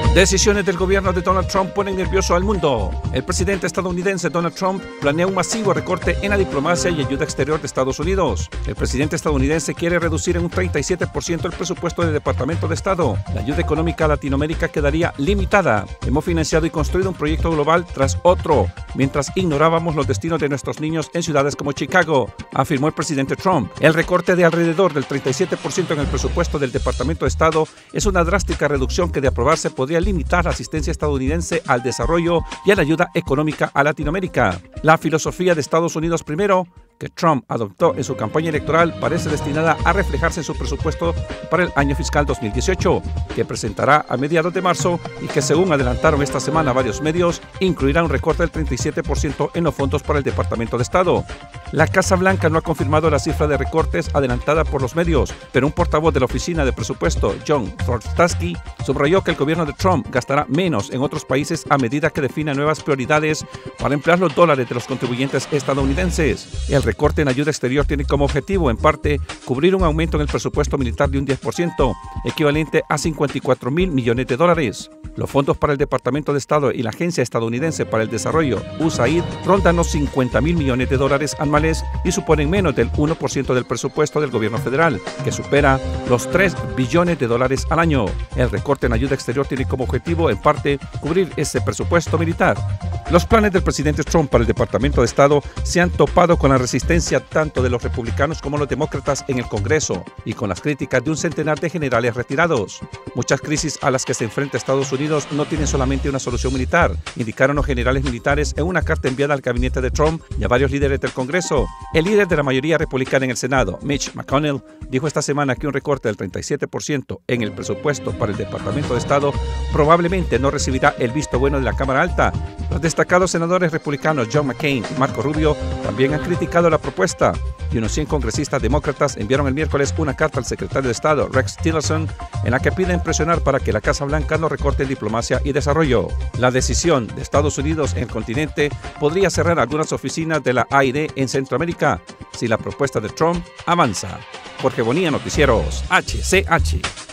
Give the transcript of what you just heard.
Decisiones del gobierno de Donald Trump ponen nervioso al mundo. El presidente estadounidense Donald Trump planea un masivo recorte en la diplomacia y ayuda exterior de Estados Unidos. El presidente estadounidense quiere reducir en un 37% el presupuesto del Departamento de Estado. La ayuda económica a Latinoamérica quedaría limitada. Hemos financiado y construido un proyecto global tras otro, mientras ignorábamos los destinos de nuestros niños en ciudades como Chicago, afirmó el presidente Trump. El recorte de alrededor del 37% en el presupuesto del Departamento de Estado es una drástica reducción que, de aprobarse, podría limitar la asistencia estadounidense al desarrollo y a la ayuda económica a Latinoamérica. La filosofía de Estados Unidos primero, que Trump adoptó en su campaña electoral, parece destinada a reflejarse en su presupuesto para el año fiscal 2018, que presentará a mediados de marzo y que, según adelantaron esta semana varios medios, incluirá un recorte del 37% en los fondos para el Departamento de Estado. La Casa Blanca no ha confirmado la cifra de recortes adelantada por los medios, pero un portavoz de la Oficina de Presupuesto, John Thorntasky, subrayó que el gobierno de Trump gastará menos en otros países a medida que defina nuevas prioridades para emplear los dólares de los contribuyentes estadounidenses. El recorte en ayuda exterior tiene como objetivo, en parte, cubrir un aumento en el presupuesto militar de un 10%, equivalente a $54,000 millones. Los fondos para el Departamento de Estado y la Agencia Estadounidense para el Desarrollo, USAID, rondan los $50,000 millones anuales y suponen menos del 1% del presupuesto del gobierno federal, que supera los $3 billones al año. El recorte en ayuda exterior tiene como objetivo, en parte, cubrir ese presupuesto militar. Los planes del presidente Trump para el Departamento de Estado se han topado con la resistencia tanto de los republicanos como los demócratas en el Congreso y con las críticas de un centenar de generales retirados. Muchas crisis a las que se enfrenta Estados Unidos no tienen solamente una solución militar, indicaron los generales militares en una carta enviada al gabinete de Trump y a varios líderes del Congreso. El líder de la mayoría republicana en el Senado, Mitch McConnell, dijo esta semana que un recorte del 37% en el presupuesto para el Departamento de Estado probablemente no recibirá el visto bueno de la Cámara Alta. Los destacados senadores republicanos John McCain y Marco Rubio también han criticado la propuesta, y unos 100 congresistas demócratas enviaron el miércoles una carta al secretario de Estado, Rex Tillerson, en la que piden presionar para que la Casa Blanca no recorte en diplomacia y desarrollo. La decisión de Estados Unidos en el continente podría cerrar algunas oficinas de la AID en Centroamérica si la propuesta de Trump avanza. Jorge Bonilla, Noticieros HCH.